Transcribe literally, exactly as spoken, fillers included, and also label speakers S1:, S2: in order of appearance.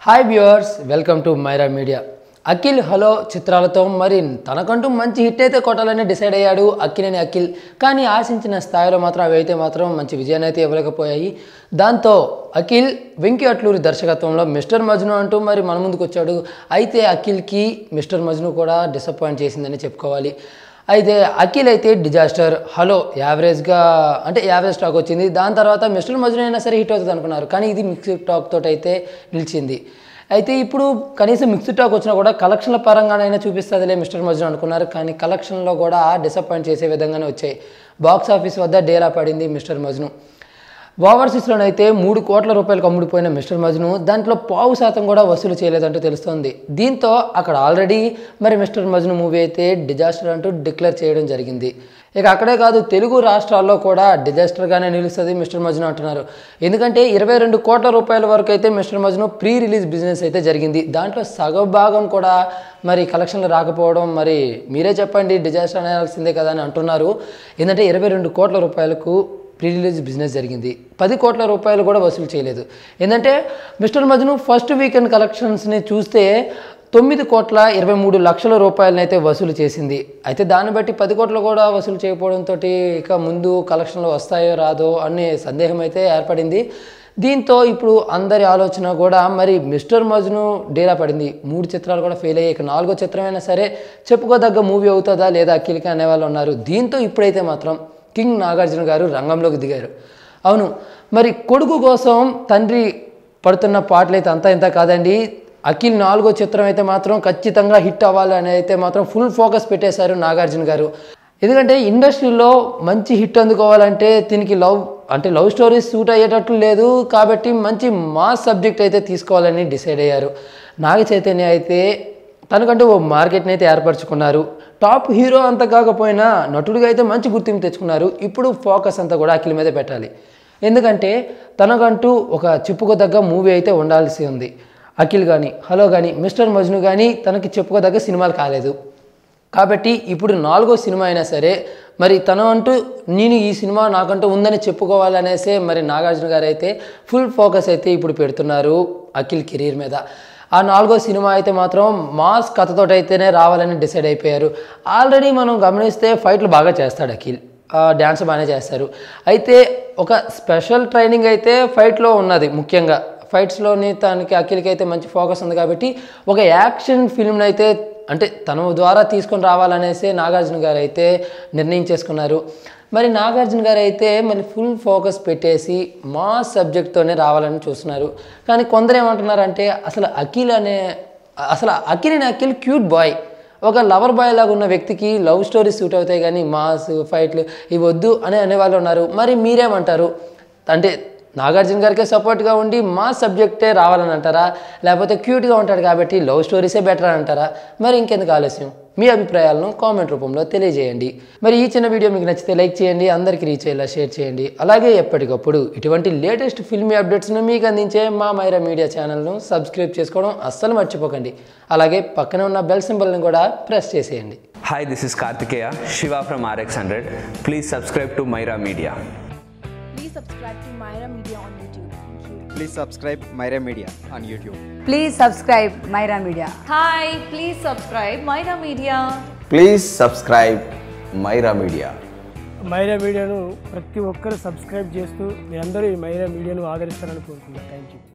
S1: Hi viewers, welcome to Myra media. Akhil hello చిత్రాలతో మరి తనకంటూ మంచి హిట్ అయితే కొట్టాలని డిసైడ్ అయ్యాడు అక్కినేని అఖిల్. కానీ ఆశించిన స్థాయిలో మాత్రం అవి అయితే మాత్రం మంచి విజయాన్ని అయితే ఇవ్వలేకపోయాయి. దాంతో అఖిల్ వెంకీ అట్లూరి దర్శకత్వంలో మిస్టర్ మజ్ను అంటూ మరి మన ముందుకు వచ్చాడు. అయితే అఖిల్కి మిస్టర్ మజ్ను కూడా డిసప్పాయింట్ చేసిందని చెప్పుకోవాలి. అయితే అఖిల్ అయితే డిజాస్టర్, హలో యావరేజ్గా అంటే యావరేజ్ టాక్ వచ్చింది. దాని తర్వాత మిస్టర్ మజ్ను అయినా సరే హిట్ అవుతుంది అనుకున్నారు, కానీ ఇది మిక్స్డ్ టాక్ తోటి అయితే నిలిచింది. అయితే ఇప్పుడు కనీసం మిక్స్డ్ టాక్ వచ్చినా కూడా కలెక్షన్ల పరంగానైనా చూపిస్తుందిలే మిస్టర్ మజ్ను అనుకున్నారు, కానీ కలెక్షన్లో కూడా డిసప్పాయింట్ చేసే విధంగానే వచ్చాయి. బాక్స్ ఆఫీస్ వద్ద డేలా పడింది మిస్టర్ మజ్ను. ఓవర్సీస్లోనైతే మూడు కోట్ల రూపాయలకు అమ్ముడిపోయిన మిస్టర్ మజ్ను దాంట్లో పావు శాతం కూడా వసూలు చేయలేదంటూ తెలుస్తోంది. దీంతో అక్కడ ఆల్రెడీ మరి మిస్టర్ మజ్ను మూవీ అయితే డిజాస్టర్ అంటూ డిక్లేర్ చేయడం జరిగింది. ఇక అక్కడే కాదు, తెలుగు రాష్ట్రాల్లో కూడా డిజాస్టర్గానే నిలుస్తుంది మిస్టర్ మజ్ను అంటున్నారు. ఎందుకంటే ఇరవై రెండు కోట్ల రూపాయల వరకు అయితే mister Majnu pre release business అయితే జరిగింది. దాంట్లో సగం భాగం కూడా మరి కలెక్షన్లు రాకపోవడం, మరి మీరే చెప్పండి, డిజాస్టర్ అనాల్సిందే కదా అని అంటున్నారు. ఏంటంటే ఇరవై రెండు కోట్ల రూపాయలకు ప్రీ రిలీజ్ బిజినెస్ జరిగింది, పది కోట్ల రూపాయలు కూడా వసూలు చేయలేదు. ఏంటంటే మిస్టర్ మజ్ను ఫస్ట్ వీకెండ్ కలెక్షన్స్ని చూస్తే తొమ్మిది కోట్ల ఇరవై మూడు లక్షల రూపాయలని అయితే వసూలు చేసింది. అయితే దాన్ని బట్టి పది కోట్లు కూడా వసూలు చేయకపోవడంతో ఇక ముందు కలెక్షన్లు వస్తాయో రాదో అనే సందేహం అయితే ఏర్పడింది. దీంతో ఇప్పుడు అందరి ఆలోచన కూడా మరి మిస్టర్ మజ్ను డేలా పడింది. మూడు చిత్రాలు కూడా ఫెయిల్ అయ్యాయి, ఇక నాలుగో చిత్రమైనా సరే చెప్పుకోదగ్గ మూవీ అవుతుందా లేదా అఖిల్కి అనేవాళ్ళు ఉన్నారు. దీంతో ఇప్పుడైతే మాత్రం కింగ్ నాగార్జున గారు రంగంలోకి దిగారు. అవును, మరి కొడుకు కోసం తండ్రి పడుతున్న పాటలు అయితే అంతా ఇంత కాదండి. అఖిల్ నాలుగో చిత్రం అయితే మాత్రం ఖచ్చితంగా హిట్ అవ్వాలి అని అయితే మాత్రం ఫుల్ ఫోకస్ పెట్టేశారు నాగార్జున గారు. ఎందుకంటే ఇండస్ట్రీలో మంచి హిట్ అందుకోవాలంటే దీనికి లవ్ అంటే లవ్ స్టోరీస్ సూట్ అయ్యేటట్లు లేదు, కాబట్టి మంచి మాస్ సబ్జెక్ట్ అయితే తీసుకోవాలని డిసైడ్ అయ్యారు. నాగ చైతన్య అయితే తనకంటూ ఓ మార్కెట్ని అయితే ఏర్పరచుకున్నారు. టాప్ హీరో అంత కాకపోయినా నటుడిగా అయితే మంచి గుర్తింపు తెచ్చుకున్నారు. ఇప్పుడు ఫోకస్ అంతా కూడా అఖిల్ మీదే పెట్టాలి. ఎందుకంటే తనకంటూ ఒక చెప్పుకోదగ్గ మూవీ అయితే ఉండాల్సి ఉంది. అఖిల్ కానీ హలో కానీ మిస్టర్ మజ్ను కానీ తనకి చెప్పుకోదగ్గ సినిమాలు కాలేదు. కాబట్టి ఇప్పుడు నాలుగో సినిమా అయినా సరే మరి తను అంటూ నేను ఈ సినిమా నాకంటూ ఉందని చెప్పుకోవాలనేసే మరి నాగార్జున గారు అయితే ఫుల్ ఫోకస్ అయితే ఇప్పుడు పెడుతున్నారు అఖిల్ కెరీర్ మీద. ఆ నాలుగో సినిమా అయితే మాత్రం మాస్ కథతో అయితేనే రావాలని డిసైడ్ అయిపోయారు. ఆల్రెడీ మనం గమనిస్తే ఫైట్లు బాగా చేస్తాడు అఖిల్, డ్యాన్స్ బాగానే చేస్తారు. అయితే ఒక స్పెషల్ ట్రైనింగ్ అయితే ఫైట్లో ఉన్నది. ముఖ్యంగా ఫైట్స్లోని తనకి అఖిల్కి అయితే మంచి ఫోకస్ ఉంది, కాబట్టి ఒక యాక్షన్ ఫిల్మ్ని అయితే అంటే తన ద్వారా తీసుకొని రావాలనేసి నాగార్జున గారు అయితే నిర్ణయం చేసుకున్నారు. మరి నాగార్జున గారు అయితే మళ్ళీ ఫుల్ ఫోకస్ పెట్టేసి మాస్ సబ్జెక్ట్తోనే రావాలని చూస్తున్నారు. కానీ కొందరు ఏమంటున్నారంటే అసలు అఖిల్ అనే అసలు అఖిల్ అనే అఖిల్ క్యూట్ బాయ్, ఒక లవర్ బాయ్ లాగా ఉన్న వ్యక్తికి లవ్ స్టోరీస్ సూట్ అవుతాయి కానీ మాస్ ఫైట్లు ఇవి వద్దు అని అనేవాళ్ళు ఉన్నారు. మరి మీరేమంటారు? అంటే నాగార్జున గారికే సపోర్ట్గా ఉండి మాస్ సబ్జెక్టే రావాలని అంటారా, లేకపోతే క్యూట్గా ఉంటాడు కాబట్టి లవ్ స్టోరీసే బెటర్ అని అంటారా? మరి ఇంకెందుకు ఆలస్యం? మీ అభిప్రాయాలను కామెంట్ రూపంలో తెలియజేయండి. మరి ఈ చిన్న వీడియో మీకు నచ్చితే లైక్ చేయండి, అందరికీ రీచ్ అయ్యేలా షేర్ చేయండి. అలాగే ఎప్పటికప్పుడు ఇటువంటి లేటెస్ట్ ఫిల్మీ అప్డేట్స్ను మీకు అందించే మా మైరా మీడియా ఛానల్ను సబ్స్క్రైబ్ చేసుకోవడం అస్సలు మర్చిపోకండి. అలాగే పక్కనే ఉన్న బెల్ సింబల్ని కూడా ప్రెస్ చేసేయండి.
S2: Hi, this is Kartikeya, Shiva from R X one hundred. Please subscribe to Myra Media.
S3: Please subscribe to Myra Media on YouTube. Thank you.
S4: Please subscribe Myra Media on YouTube.
S5: Please subscribe Myra Media.
S3: Hi, please subscribe Myra Media.
S6: Please subscribe Myra media.
S7: Myra మీడియాను ప్రతి ఒక్కరు subscribe చేస్తూ మీరందరూ ఈ మైరా మీడియాను ఆదరిస్తారని కోరుకుంటున్నాను. Thank you.